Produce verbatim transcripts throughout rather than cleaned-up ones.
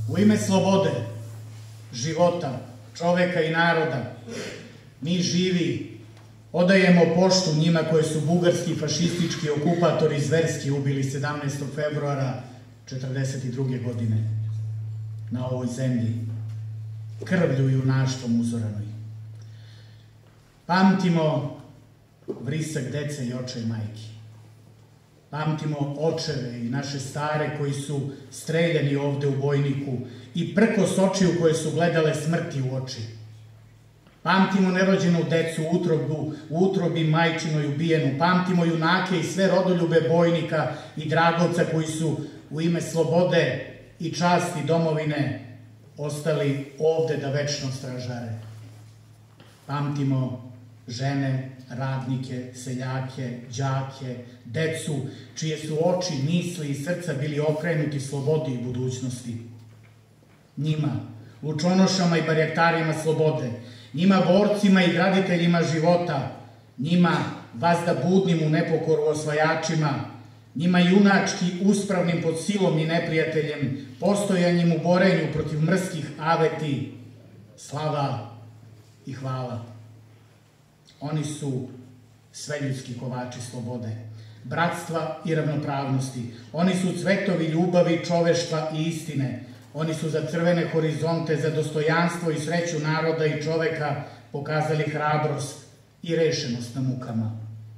U ime slobode, života, čoveka i naroda, mi živi odajemo poštu njima koje su bugarski fašistički okupatori zverski ubili sedamnaestog februara četrdeset druge godine na ovoj zemlji, krvlju i junaštvom uzoranoj. Pamtimo vrisak dece i očeva i majki. Pamtimo očeve i naše stare koji su streljani ovde u Vojniku i prkos očiju koje su gledale smrti u oči. Pamtimo nerođenu decu u utrobu, u utrobi majčinoj ubijenu. Pamtimo junake i sve rodoljube Vojnika i Dragovca koji su u ime slobode i časti domovine ostali ovde da večno stražare. Pamtimo žene, radnike, seljake, đake, decu, čije su oči, misli i srca bili okrenuti slobodi i budućnosti. Njima, lučonošama i barjaktarima slobode, njima borcima i graditeljima života, njima vazda budnim u nepokoru osvajačima, njima junački uspravnim pod silom i neprijateljem, postojanjem u borenju protiv mrskih aveti, slava i hvala. Oni su sveljudski kovači slobode, bratstva i ravnopravnosti. Oni su cvetovi ljubavi, čoveštva i istine. Oni su za crvene horizonte, za dostojanstvo i sreću naroda i čoveka pokazali hrabrost i rešenost na mukama.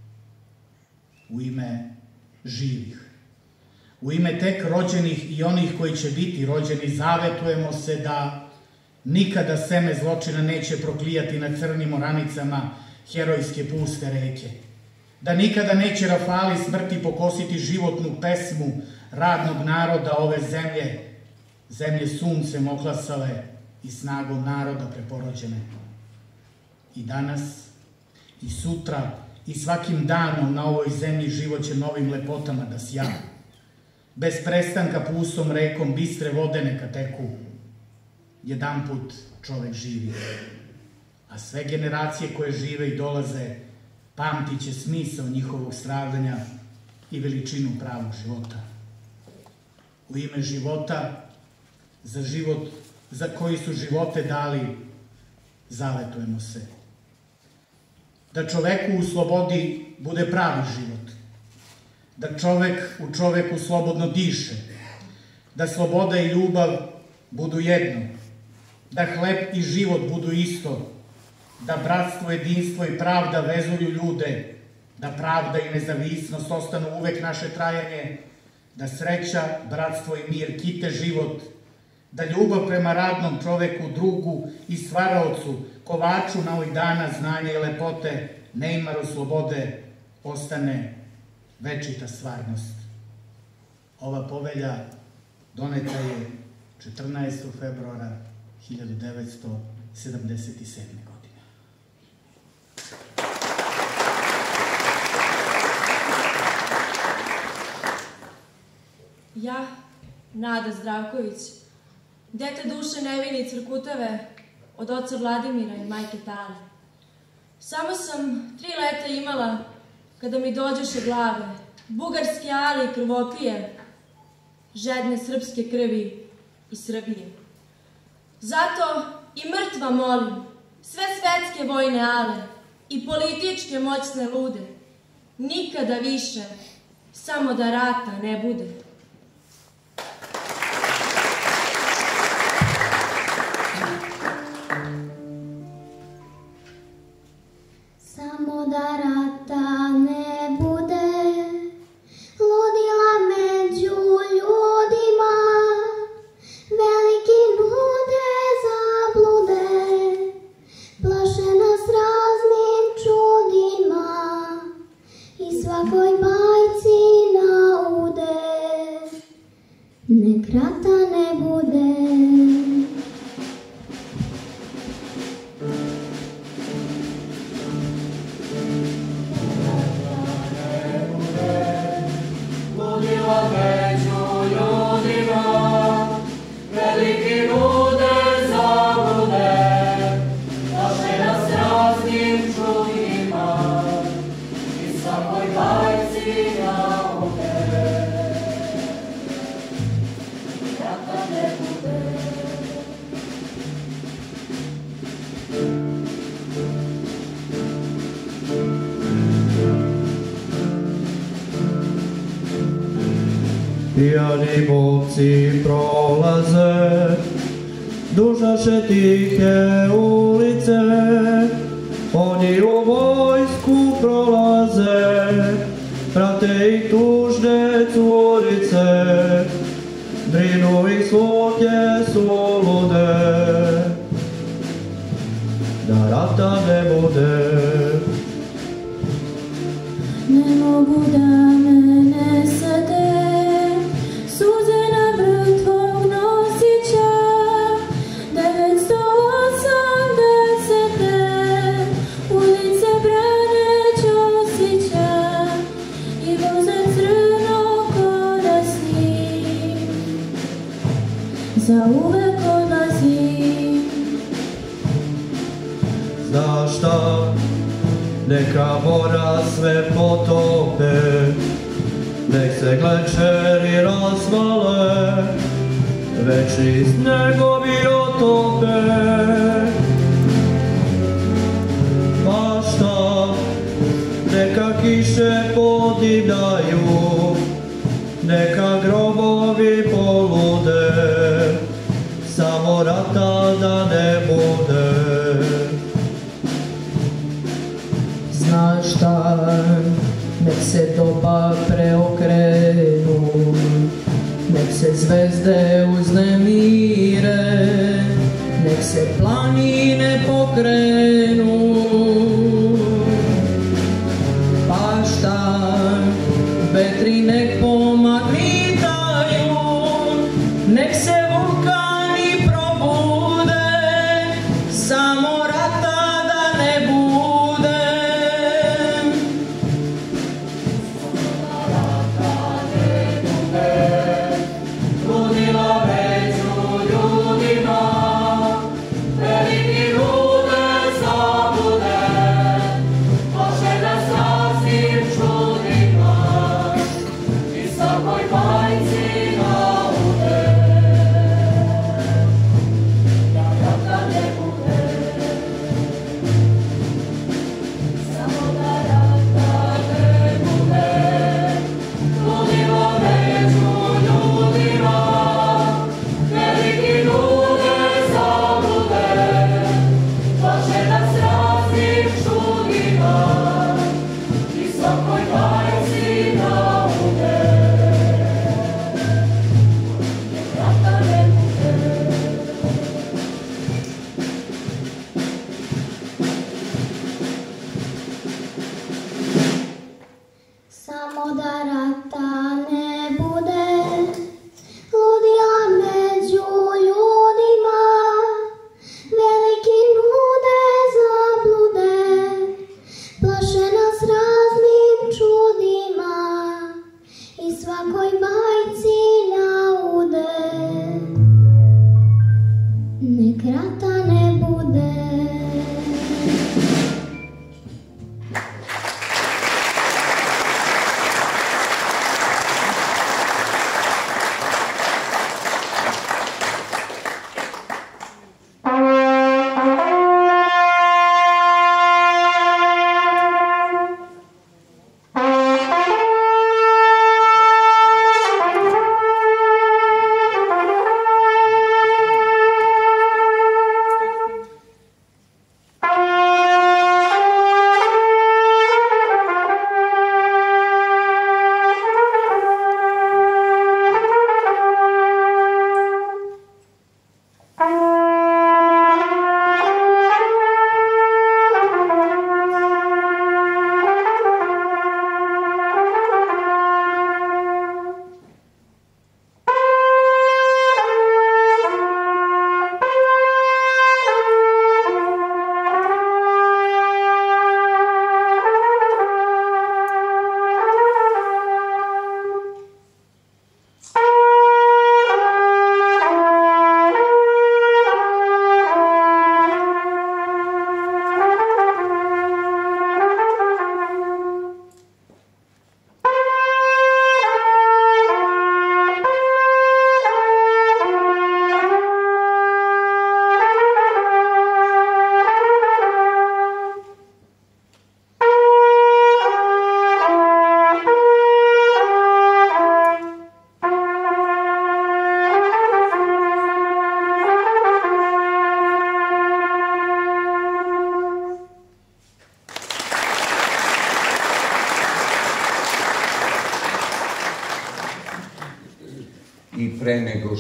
U ime živih, u ime tek rođenih i onih koji će biti rođeni, zavetujemo se da nikada seme zločina neće proklijati na crnim oranicama herojske puste reke, da nikada neće rafali smrti pokositi životnu pesmu radnog naroda ove zemlje, zemlje suncem oklasale i snagom naroda preporođene. I danas, i sutra, i svakim danom na ovoj zemlji život će novim lepotama da sja. Bez prestanka pustom rekom bistre vode neka teku. Jedanput čovek živi. A sve generacije koje žive i dolaze pamtit će smisao njihovog stradanja i veličinu pravog života. U ime života, za život za koji su živote dali, zavetujemo se. Da čoveku u slobodi bude pravi život, da čovek u čoveku slobodno diše, da sloboda i ljubav budu jedno, da hleb i život budu isto, da bratstvo, jedinstvo i pravda vezuju ljude, da pravda i nezavisnost ostanu uvek naše trajanje, da sreća, bratstvo i mir kite život, da ljubav prema radnom čoveku, drugu i stvaraocu, kovaču na ovih dana znanja i lepote, neimaru slobode, ostane večita stvarnost. Ova povelja doneta je četrnaestog februara hiljadu devetsto sedamdeset sedme. godine. Ja, Nada Zdravković, dete duše nevine i crkutave od oca Vladimira i majke Tale. Samo sam tri leta imala kada mi dođeše glave, bugarske ale i krvopije, žedne srpske krvi i Srbije. Zato i mrtva molim sve svetske vojne ale i političke moćne lude, nikada više, samo da rata ne bude. Samo da rata ne bude, ludila među ljudima, veliki nude zablude, plaše nas raznim čudima i svakoj bajci naude, nek rata ne bude. Rata Pijani momci prolaze, dužaše tihe ulice, oni u vojsku prolaze, prate ih tužne curice, brinu ih slutnje sulude, da rata ne bude. Ne mogu da me nesete, suze na vrh tvog nosića, devetsto osamdesete, ulice brane Ćosića i voze crno ko da snim, zauvek odlazim. Znaš šta? Neka mora sve potope, nek se glečeri razvale, večni snegovi otope. Pa šta, neka kiše podivljaju, neka grobovi polude, samo rata da ne bude. Znaš šta, nek se doba preokrenu, nek se zvezde uznemire, nek se planine pokrenu. Pa šta, vetri nek pomagnitaju, nek se vulkani probude, samo rata da ne bude. Samo da rata ne bude, ludila među ljudima, veliki nude zablude, plaše nas raznim čudima i svakoj bajci naude. Nek rata ne bude.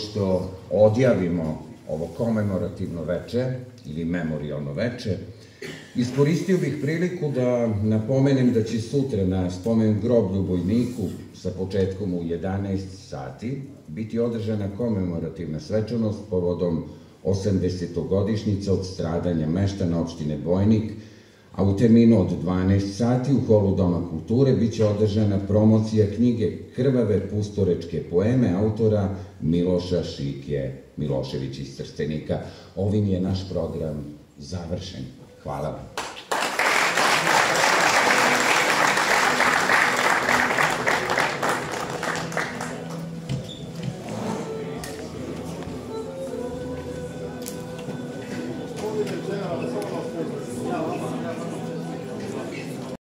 što odjavimo ovo komemorativno veče ili memorialno veče, iskoristio bih priliku da napomenem da će sutra na spomen groblju vojniku sa početkom u jedanaest sati biti održana komemorativna svečanost povodom osamdesetogodišnjice od stradanja meštana opštine Bojnik, a u terminu od dvanaest sati u holu Doma kulture biće održana promocija knjige Krvave pustorečke poeme autora Miloša Šike Milošević iz Trstenika. Ovim je naš program završen. Hvala vam. Hvala.